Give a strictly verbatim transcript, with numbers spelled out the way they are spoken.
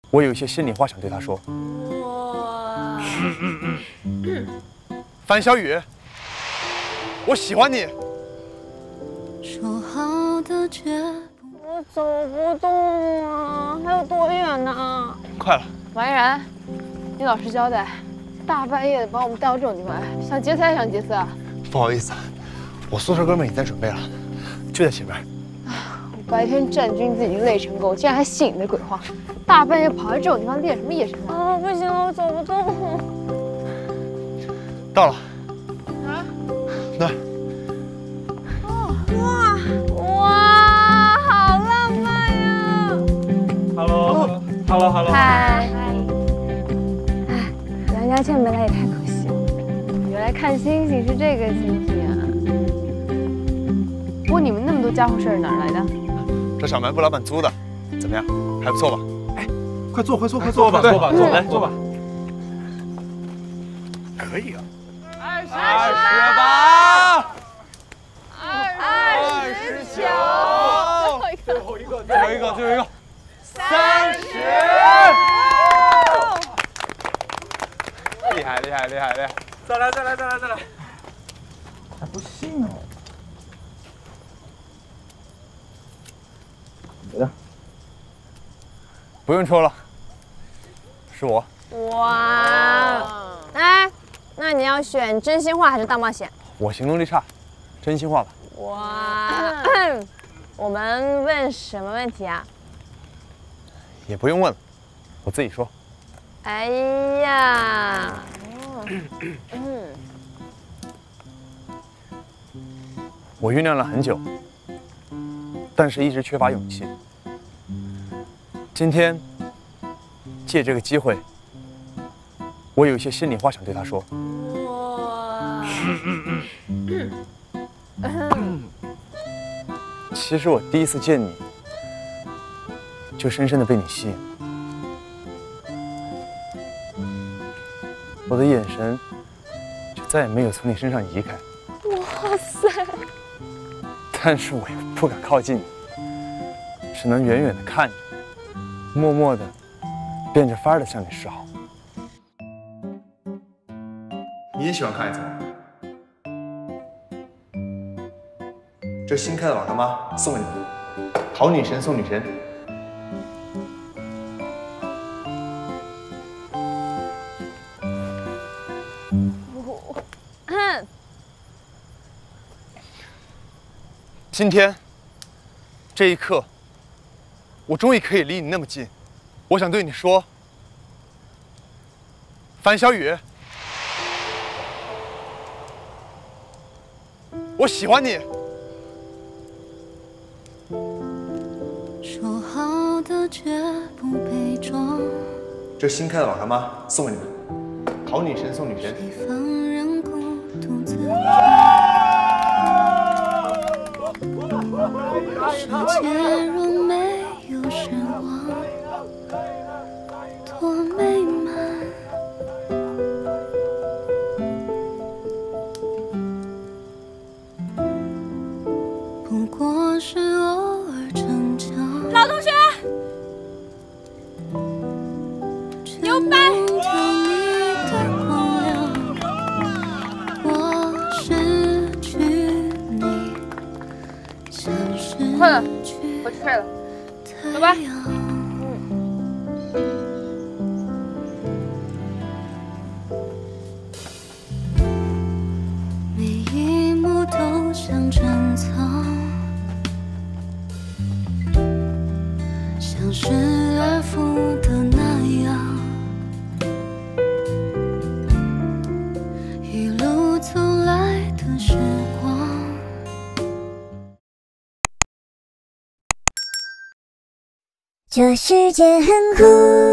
我有一些心里话想对他说。 哇！ 樊小雨，我喜欢你。 说好的绝不。 我走不动啊，还有多远呢？ 快了。 王依然，你老实交代，大半夜的把我们带到这种地方来，想劫财想劫色啊？ 不好意思，我宿舍哥们已经在准备了，就在前面。 白天战军自己累成狗，竟然还信你的鬼话！大半夜跑到这种地方练什么野神啊？啊，不行了，我走不动。 到了。 啊？ 那。 哇哇，好浪漫呀 ！Hello，Hello，Hello。 嗨。哎，杨家倩没来也太可惜了。原来看星星是这个心情啊！不过你们那么多家伙事儿哪儿来的？ 这小卖部老板租的，怎么样？还不错吧？ 哎，快坐，快坐，快坐吧，坐吧，坐，来坐吧。 可以啊。 二十八， 二十九， 最后一个，最后一个，最后一个，三十。厉害，厉害，厉害，厉害！再来，再来，再来，再来！还不信哦。 别的， 不用抽了，是我。 哇！哎，那你要选真心话还是大冒险？ 我行动力差，真心话吧。 哇！我们问什么问题啊？ 也不用问了，我自己说。 哎呀，嗯， 我酝酿了很久。 但是一直缺乏勇气。今天借这个机会，我有一些心里话想对他说。 哇！ 其实我第一次见你，就深深的被你吸引，我的眼神就再也没有从你身上移开。 哇塞！ 但是我又不敢靠近你，只能远远的看着，默默的变着法儿的向你示好。你也喜欢看 S M？ 这新开的网大妈送给你的，好女神送女神。 嗯。 今天，这一刻，我终于可以离你那么近。我想对你说，樊小雨，我喜欢你。 说好的绝不被撞。 这新开的网大妈送给你们，好女神送女神。 放任孤独自世界若没有失望，多美满。不过是偶尔逞强。 老同学，牛掰！ 你的光亮，我失去你。 困了，回去睡了，走吧。 每一幕都像珍藏，像失而复得那样，一路走来的时光。 这世界很酷。